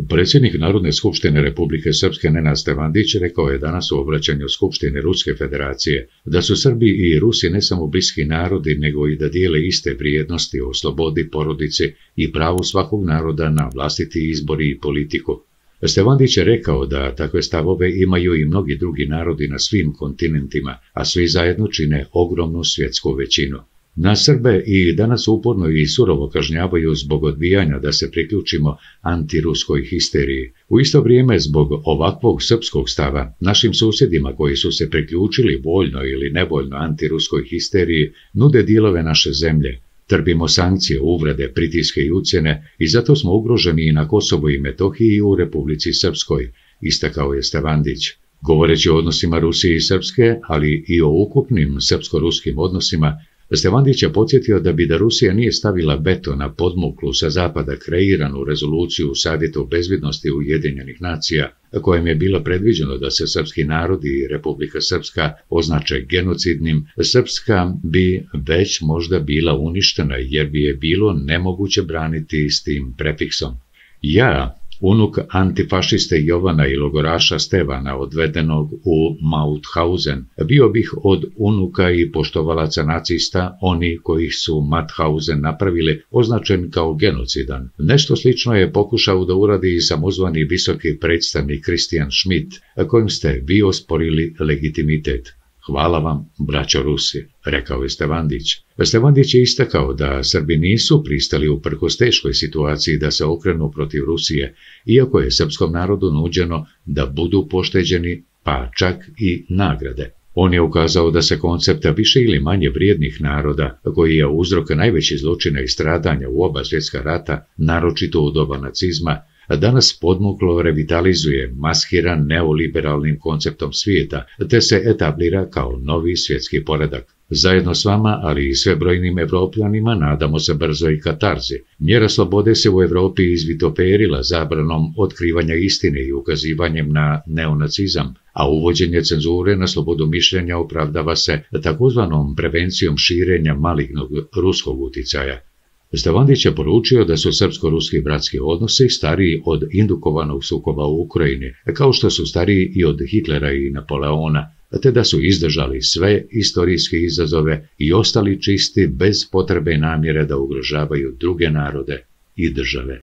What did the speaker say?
Predsjednik Narodne skupštine Republike Srpske Nenad Stevandić rekao je danas u obraćanju Skupštine Ruske federacije da su Srbi i Rusi ne samo bliski narodi, nego i da dijele iste vrijednosti o slobodi, porodici i pravu svakog naroda na vlastiti izbor i politiku. Stevandić je rekao da takve stavove imaju i mnogi drugi narodi na svim kontinentima, a svi zajedno čine ogromnu svjetsku većinu. Na Srbe i danas uporno i surovo kažnjavaju zbog odbijanja da se priključimo antiruskoj histeriji. U isto vrijeme, zbog ovakvog srpskog stava, našim susjedima koji su se priključili voljno ili nevoljno antiruskoj histeriji, nude dijelove naše zemlje. Trpimo sankcije, uvrede, pritiske i ucjene i zato smo ugroženi i na Kosovu i Metohiji i u Republici Srpskoj, istakao je Stevandić. Govoreći o odnosima Rusije i Srpske, ali i o ukupnim srpsko-ruskim odnosima, Stevandić je podsjetio da bi da Rusija nije stavila veto na podmuklu sa zapada kreiranu rezoluciju Savjeta bezbednosti Ujedinjenih nacija, kojem je bilo predviđeno da se srpski narod i Republika Srpska označe genocidnim, Srpska bi već možda bila uništena jer bi je bilo nemoguće braniti s tim prefiksom. Ja, unuk antifašiste Jovana i logoraša Stevana odvedenog u Mauthausen, bio bih od unuka i poštovalaca nacista, oni kojih su Mauthausen napravili, označen kao genocidan. Nešto slično je pokušao da uradi i samozvani visoki predstavnik Christian Schmidt, kojim ste vi osporili legitimitet. Hvala vam, braćo Rusi, rekao je Stevandić. Stevandić je istakao da Srbi nisu pristali uprkos teškoj situaciji da se okrenu protiv Rusije, iako je srpskom narodu nuđeno da budu pošteđeni, pa čak i nagrade. On je ukazao da se koncepta više ili manje vrijednih naroda, koji je uzrok najvećih zločina i stradanja u oba svjetska rata, naročito u doba nacizma, danas podmuklo revitalizuje, maskiran neoliberalnim konceptom svijeta, te se etablira kao novi svjetski poredak. Zajedno s vama, ali i svebrojnim Evropljanima, nadamo se brzoj katarzi. Mjera slobode se u Evropi izvitoperila zabranom otkrivanja istine i ukazivanjem na neonacizam, a uvođenje cenzure na slobodu mišljenja opravdava se takozvanom prevencijom širenja malignog ruskog uticaja. Stevandić je poručio da su srpsko-ruski bratski odnosi stariji od indukovanog sukoba u Ukrajini, kao što su stariji i od Hitlera i Napoleona, te da su izdržali sve istorijske izazove i ostali čisti bez potrebe i namjere da ugrožavaju druge narode i države.